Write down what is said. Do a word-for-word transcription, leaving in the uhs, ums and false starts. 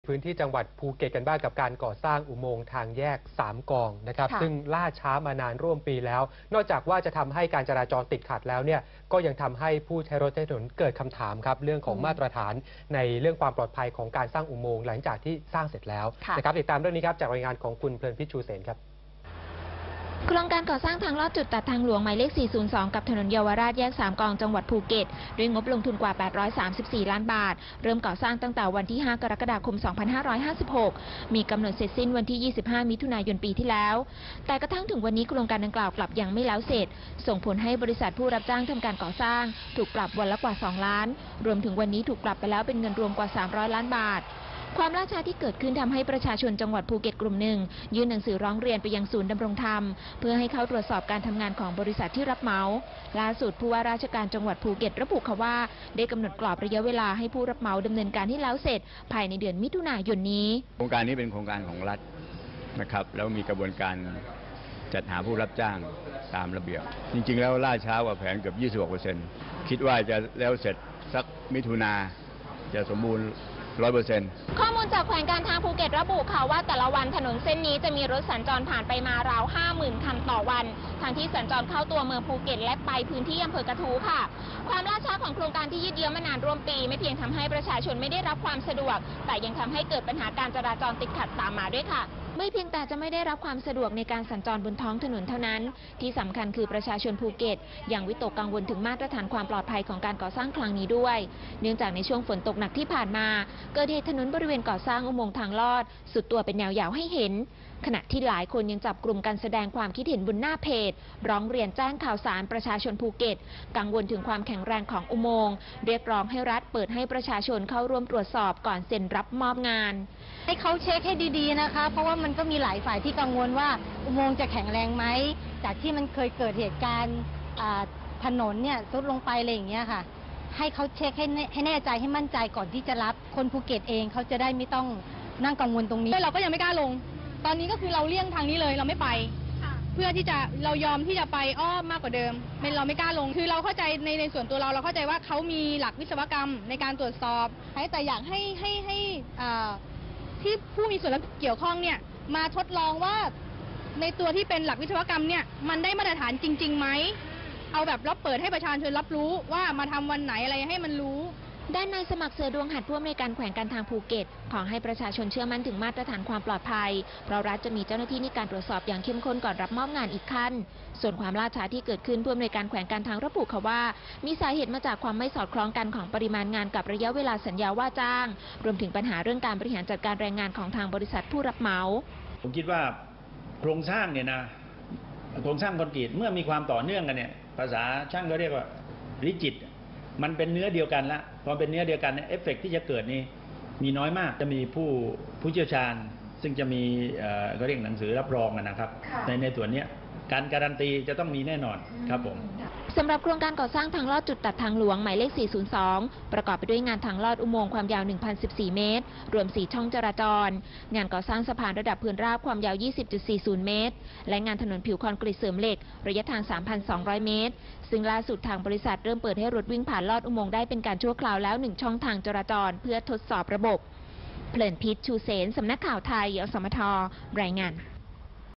พื้นที่จังหวัดภูเก็ตกันบ้างกับการก่อสร้างอุโมงค์ทางแยกสามกองนะครับซึ่งล่าช้ามานานร่วมปีแล้ว นอกจากว่าจะทำให้การจราจรติดขัดแล้วเนี่ยก็ยังทำให้ผู้ใช้รถใช้ถนนเกิดคำถามครับเรื่องของมาตรฐานในเรื่องความปลอดภัยของการสร้างอุโมงค์หลังจากที่สร้างเสร็จแล้วนะครับติดตามเรื่องนี้ครับจากรายงานของคุณเพลินพิชชูเสนครับโครงการก่อสร้างทางลอดจุดตัดทางหลวงหมายเลข สี่ศูนย์สอง กับถนนเยาวราชแยกสามกองจังหวัดภูเก็ตด้วยงบลงทุนกว่า แปดร้อยสามสิบสี่ ล้านบาทเริ่มก่อสร้างตั้งแต่วันที่ ห้ากรกฎาคม สองพันห้าร้อยห้าสิบหก มีกำหนดเสร็จสิ้นวันที่ ยี่สิบห้า มิถุนายนปีที่แล้วแต่กระทั่งถึงวันนี้โครงการดังกล่าวกลับยังไม่แล้วเสร็จส่งผลให้บริษัทผู้รับจ้างทำการก่อสร้างถูกปรับวันละกว่า สอง ล้านรวมถึงวันนี้ถูกปรับไปแล้วเป็นเงินรวมกว่า สามร้อย ล้านบาทความล่าช้าที่เกิดขึ้นทำให้ประชาชนจังหวัดภูเก็ตกลุ่มหนึ่งยื่นหนังสือร้องเรียนไปยังศูนย์ดำรงธรรมเพื่อให้เข้าตรวจสอบการทำงานของบริษัทที่รับเหมาล่าสุดผู้ว่าราชการจังหวัดภูเก็ตระบุว่าได้กำหนดกรอบระยะเวลาให้ผู้รับเหมาดำเนินการให้แล้วเสร็จภายในเดือนมิถุนายนนี้โครงการนี้เป็นโครงการของรัฐนะครับแล้วมีกระบวนการจัดหาผู้รับจ้างตามระเบียบจริงๆแล้วล่าช้ากว่าแผนเกือบ ยี่สิบหกเปอร์เซ็นต์ คิดว่าจะแล้วเสร็จสักมิถุนาจะสมบูรณ์ร้อยเปอร์เซ็นต์ข้อมูลจากแขวงการทางภูเก็ตระบุค่ะว่าแต่ละวันถนนเส้นนี้จะมีรถสัญจรผ่านไปมาราว ห้าหมื่น คันต่อวันทางที่สัญจรเข้าตัวเมืองภูเก็ตและไปพื้นที่อำเภอกระทู้ค่ะความล่าช้าของโครงการที่ยืดเยื้อมานานร่วมปีไม่เพียงทำให้ประชาชนไม่ได้รับความสะดวกแต่ยังทำให้เกิดปัญหาการจราจรติดขัดตามมาด้วยค่ะไม่เพียงแต่จะไม่ได้รับความสะดวกในการสัญจรบนท้องถนนเท่านั้นที่สำคัญคือประชาชนภูเก็ตยังวิตกกังวลถึงมาตรฐานความปลอดภัยของการก่อสร้างครั้งนี้ด้วยเนื่องจากในช่วงฝนตกหนักที่ผ่านมาเกิดเหตุถนนบริเวณก่อสร้างอุโมงค์ทางลอดสุดตัวเป็นแนวยาวให้เห็นขณะที่หลายคนยังจับกลุ่มกันแสดงความคิดเห็นบนหน้าเพจร้องเรียนแจ้งข่าวสารประชาชนภูเก็ตกังวลถึงความแข็งแรงของอุโมงค์เรียกร้องให้รัฐเปิดให้ประชาชนเข้าร่วมตรวจสอบก่อนเซ็นรับมอบงานให้เขาเช็คให้ดีๆนะคะเพราะว่ามันก็มีหลายฝ่ายที่กังวลว่าอุโมงค์จะแข็งแรงไหมจากที่มันเคยเกิดเหตุการณ์ถนนเนี่ยทรุดลงไปอะไรอย่างเงี้ยค่ะให้เขาเช็คให้ให้แน่ใจให้มั่นใจก่อนที่จะรับคนภูเก็ตเองเขาจะได้ไม่ต้องนั่งกังวลตรงนี้เราก็ยังไม่กล้าลงตอนนี้ก็คือเราเลี่ยงทางนี้เลยเราไม่ไปเพื่อที่จะเรายอมที่จะไปอ้อมมากกว่าเดิมเป็นเราไม่กล้าลงคือเราเข้าใจในในส่วนตัวเราเราเข้าใจว่าเขามีหลักวิศวกรรมในการตรวจสอบแต่อยากให้ให้ให้ที่ผู้มีส่วนเกี่ยวข้องเนี่ยมาทดลองว่าในตัวที่เป็นหลักวิศวกรรมเนี่ยมันได้มาตรฐานจริงๆไหมเอาแบบรับเปิดให้ประชาชนรับรู้ว่ามาทำวันไหนอะไรให้มันรู้ด้านนายสมัครเสือดวงหัดผู้อำนวยการแขวงการทางภูเก็ตขอให้ประชาชนเชื่อมั่นถึงมาตรฐานความปลอดภัยเพราะรัฐจะมีเจ้าหน้าที่ในการตรวจสอบอย่างเข้มข้นก่อนรับมอบงานอีกขั้นส่วนความล่าช้าที่เกิดขึ้นผู้อำนวยการแขวงการทางระบุค่ะว่ามีสาเหตุมาจากความไม่สอดคล้องกันของปริมาณงานกับระยะเวลาสัญญาว่าจ้างรวมถึงปัญหาเรื่องการบริหารจัดการแรงงานของทางบริษัทผู้รับเหมาผมคิดว่าโครงสร้างเนี่ยนะโครงสร้างคอนกรีตเมื่อมีความต่อเนื่องกันเนี่ยภาษาช่างก็เรียกว่าริจิตมันเป็นเนื้อเดียวกันละพอเป็นเนื้อเดียวกันเนี่ยเอฟเฟกต์ที่จะเกิดนี่มีน้อยมากจะมีผู้ผู้เชี่ยวชาญซึ่งจะมีเขาเรียกหนังสือรับรองนะครับในในส่วนนี้การการันตีจะต้องมีแน่นอนครับผมสำหรับโครงการก่อสร้างทางลอดจุดตัดทางหลวงหมายเลข สี่ศูนย์สอง ประกอบไปด้วยงานทางลอดอุโมงค์ความยาว หนึ่งพันสิบสี่ เมตรรวมสี่ช่องจราจรงานก่อสร้างสะพานระดับพื้นราบความยาว ยี่สิบจุดสี่ศูนย์ เมตรและงานถนนผิวคอนกรีตเสริมเหล็กระยะทาง สามพันสองร้อย เมตรซึ่งล่าสุดทางบริษัทเริ่มเปิดให้รถวิ่งผ่านลอดอุโมงค์ได้เป็นการชั่วคราวแล้วหนึ่งช่องทางจราจรเพื่อทดสอบระบบเพลินพิชชูเสนสำนักข่าวไทยอสมทรายงาน